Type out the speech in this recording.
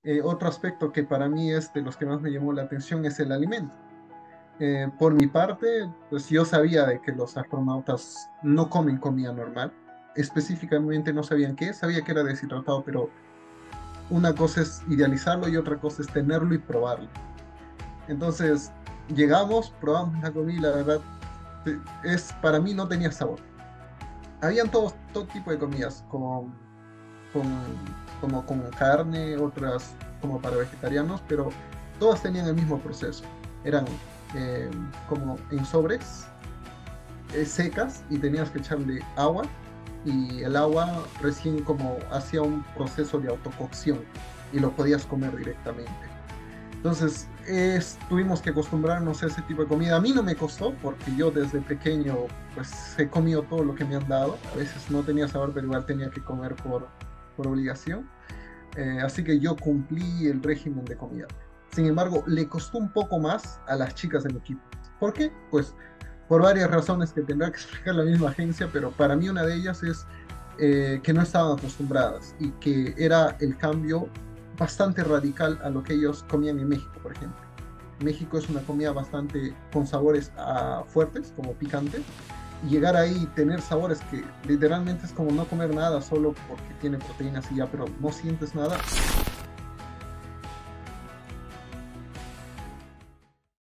Otro aspecto que para mí es de los que más me llamó la atención es el alimento. Por mi parte, pues yo sabía de que los astronautas no comen comida normal. Específicamente no sabían qué, sabía que era deshidratado, pero una cosa es idealizarlo y otra cosa es tenerlo y probarlo. Entonces, llegamos, probamos la comida y la verdad, para mí no tenía sabor. Habían todo tipo de comidas, como con carne, otras como para vegetarianos, pero todas tenían el mismo proceso. Eran eh, como en sobres, secas, y tenías que echarle agua, y el agua recién como hacía un proceso de autococción y lo podías comer directamente. Entonces, tuvimos que acostumbrarnos a ese tipo de comida. A mí no me costó porque yo desde pequeño pues he comido todo lo que me han dado. A veces no tenía sabor, pero igual tenía que comer por obligación. Así que yo cumplí el régimen de comida. Sin embargo, le costó un poco más a las chicas del equipo. ¿Por qué? Pues por varias razones que tendrá que explicar la misma agencia, pero para mí una de ellas es que no estaban acostumbradas y que era el cambio bastante radical a lo que ellos comían en México, por ejemplo. México es una comida bastante con sabores fuertes, como picantes, y llegar ahí y tener sabores que literalmente es como no comer nada solo porque tiene proteínas y ya, pero no sientes nada,